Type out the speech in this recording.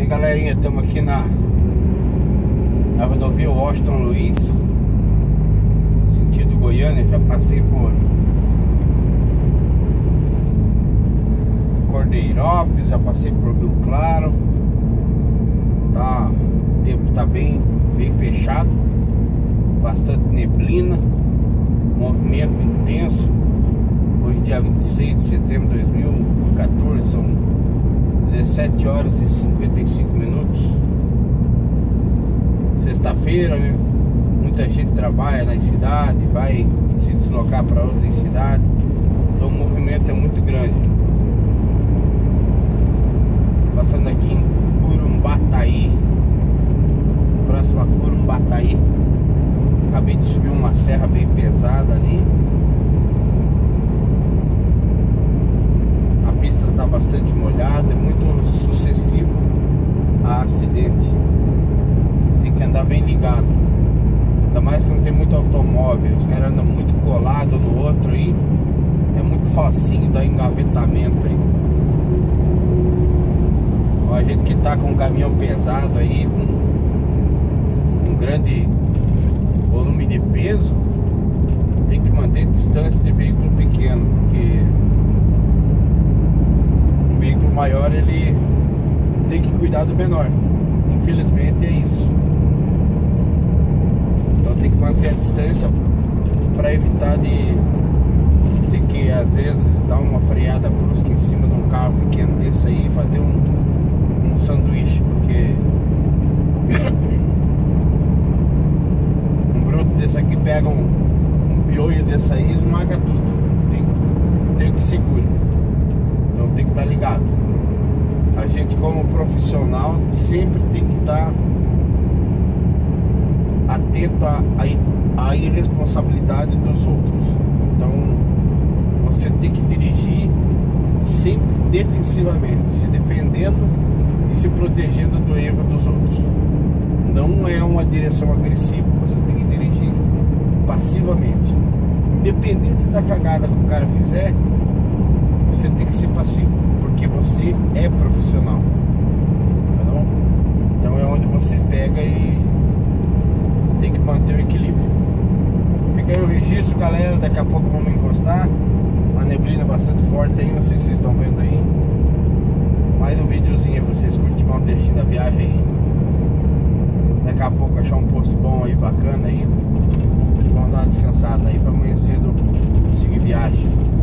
aí, galerinha, estamos aqui na rodovia Washington Luiz, sentido Goiânia. Já passei por Cordeirópolis, já passei por Rio Claro. O tempo tá bem fechado, bastante neblina, movimento intenso. Hoje, dia 26 de setembro de 2014, são 17 horas e 55 minutos. Sexta-feira, né? Muita gente trabalha na cidade, vai se deslocar para outra cidade, então o movimento é muito grande. Passando aqui em Curumbataí, próximo a Curumbataí. Acabei de subir uma serra bem pesada ali. A pista está bastante molhada, é muito sucessivo a acidente. Tem que andar bem ligado, ainda mais que não tem muito automóvel. Os caras andam muito colados no outro aí, é muito facinho dar engavetamento aí. A gente que tá com um caminhão pesado aí, com um grande volume de peso, tem que manter distância de veículo pequeno, porque um veículo maior ele tem que cuidar do menor. Infelizmente é isso. Então tem que manter a distância para evitar de que às vezes dar uma freada brusca em cima de um carro pequeno desse aí e fazer um sanduíche, porque um bruto desse aqui pega um piolho desse aí e esmaga tudo. Tem que segurar. Então tem que estar ligado. A gente, como profissional, sempre tem que estar atento à irresponsabilidade dos outros. Então você tem que dirigir sempre defensivamente, se defendendo e se protegendo do erro dos outros. Não é uma direção agressiva, você tem que dirigir passivamente. Independente da cagada que o cara fizer, você tem que ser passivo, porque você é profissional, não? Então é onde você pega e tem que manter o equilíbrio. Fica aí o registro, galera. Daqui a pouco vamos encostar. Uma neblina bastante forte aí, não sei se vocês estão vendo aí. Mais um videozinho pra vocês curtirem um trechinho da viagem aí. Daqui a pouco achar um posto bom aí, bacana aí. Vamos dar uma descansada aí pra amanhã cedo seguir viagem.